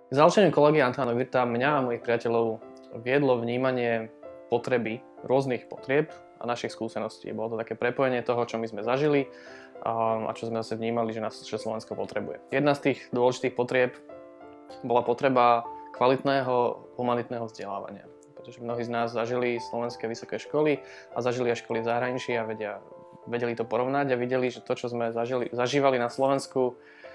Založenie kolegia Antoána Wirta mňa a mojich priateľov viedlo vnímanie potreby, rôznych potrieb a našich skúseností. Bolo to také prepojenie toho, čo my sme zažili a čo sme zase vnímali, že Slovensko potrebuje. Jedna z tých dôležitých potrieb bola potreba kvalitného humanitného vzdelávania. Pretože mnohí z nás zažili slovenské vysoké školy a zažili aj školy v zahraničí a vedeli to porovnať a videli, že to, čo sme zažívali na Slovensku,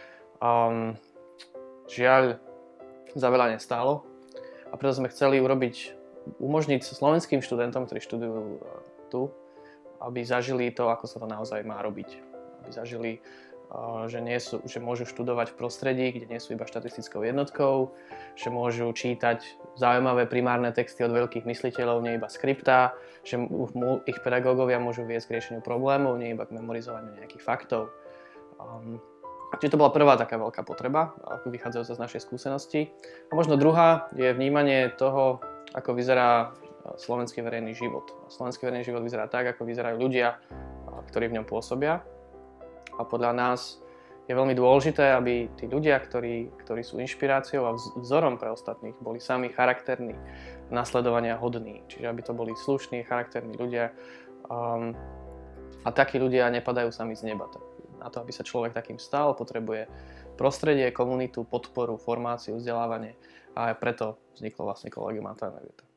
žiaľ, za veľa nestálo. A preto sme chceli umožniť slovenským študentom, ktorí študujú tu, aby zažili to, ako sa to naozaj má robiť. Aby zažili, že môžu študovať v prostredí, kde nie sú iba štatistickou jednotkou, že môžu čítať zaujímavé primárne texty od veľkých mysliteľov, nie iba skriptá, že ich pedagógovia môžu viesť k riešeniu problémov, nie iba k memorizovaniu nejakých faktov. Čiže to bola prvá taká veľká potreba, vychádzajúca z našej skúsenosti. A možno druhá je vnímanie toho, ako vyzerá slovenský verejný život. Slovenský verejný život vyzerá tak, ako vyzerajú ľudia, ktorí v ňom pôsobia. A podľa nás je veľmi dôležité, aby tí ľudia, ktorí sú inšpiráciou a vzorom pre ostatných, boli sami charakterní, nasledovania hodní. Čiže aby to boli slušní, charakterní ľudia. A takí ľudia nepadajú sami z neba. Na to, aby sa človek takým stal, potrebuje prostredie, komunitu, podporu, formáciu, vzdelávanie a aj preto vzniklo vlastne kolegium Antoána Wirta.